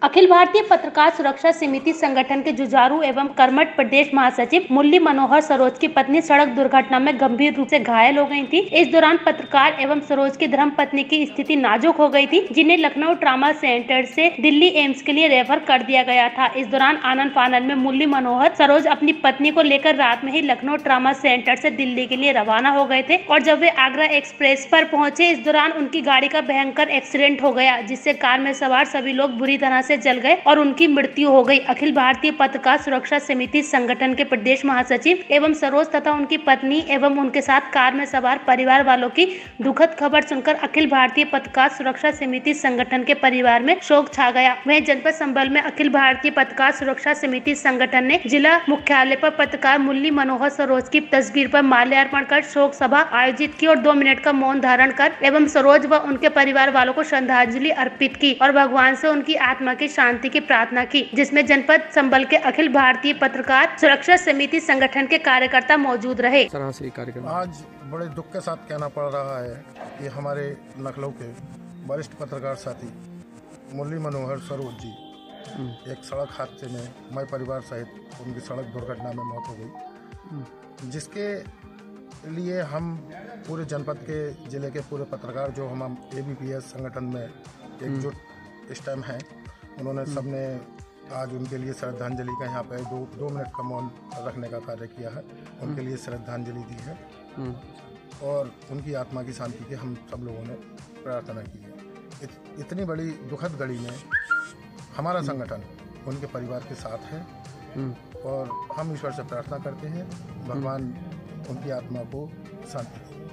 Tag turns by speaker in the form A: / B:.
A: अखिल भारतीय पत्रकार सुरक्षा समिति संगठन के जुझारू एवं कर्मठ प्रदेश महासचिव मुरली मनोहर सरोज की पत्नी सड़क दुर्घटना में गंभीर रूप से घायल हो गई थी। इस दौरान पत्रकार एवं सरोज की धर्मपत्नी की स्थिति नाजुक हो गई थी, जिन्हें लखनऊ ट्रामा सेंटर से दिल्ली एम्स के लिए रेफर कर दिया गया था। इस दौरान आनन फानन में मुरली मनोहर सरोज अपनी पत्नी को लेकर रात में ही लखनऊ ट्रामा सेंटर से दिल्ली के लिए रवाना हो गए थे और जब वे आगरा एक्सप्रेस पर पहुंचे, इस दौरान उनकी गाड़ी का भयंकर एक्सीडेंट हो गया, जिससे कार में सवार सभी लोग बुरी तरह से जल गए और उनकी मृत्यु हो गई। अखिल भारतीय पत्रकार सुरक्षा समिति संगठन के प्रदेश महासचिव एवं सरोज तथा उनकी पत्नी एवं उनके साथ कार में सवार परिवार वालों की दुखद खबर सुनकर अखिल भारतीय पत्रकार सुरक्षा समिति संगठन के परिवार में शोक छा गया। वहीं जनपद संभल में अखिल भारतीय पत्रकार सुरक्षा समिति संगठन ने जिला मुख्यालय पर पत्रकार मुरली मनोहर सरोज की तस्वीर पर माल्यार्पण कर शोक सभा आयोजित की और 2 मिनट का मौन धारण कर एवं सरोज व उनके परिवार वालों को श्रद्धांजलि अर्पित की और भगवान से उनकी आत्मा की शांति की प्रार्थना की, जिसमें जनपद संभल के अखिल भारतीय पत्रकार सुरक्षा समिति संगठन के कार्यकर्ता मौजूद रहे।
B: आज बड़े दुख के साथ कहना पड़ रहा है कि हमारे लखनऊ के वरिष्ठ पत्रकार साथी मुरली मनोहर सरोज जी एक सड़क हादसे में मैं परिवार सहित उनकी सड़क दुर्घटना में मौत हो गई, जिसके लिए हम पूरे जनपद के जिले के पूरे पत्रकार जो हम ABPS संगठन में एकजुट इस टाइम हैं, उन्होंने सबने आज उनके लिए श्रद्धांजलि का यहाँ पे 2 मिनट का मौन रखने का कार्य किया है, उनके लिए श्रद्धांजलि दी है और उनकी आत्मा की शांति की हम सब लोगों ने प्रार्थना की है। इतनी बड़ी दुखद घड़ी में हमारा संगठन उनके परिवार के साथ है और हम ईश्वर से प्रार्थना करते हैं भगवान उनकी आत्मा को शांति दें।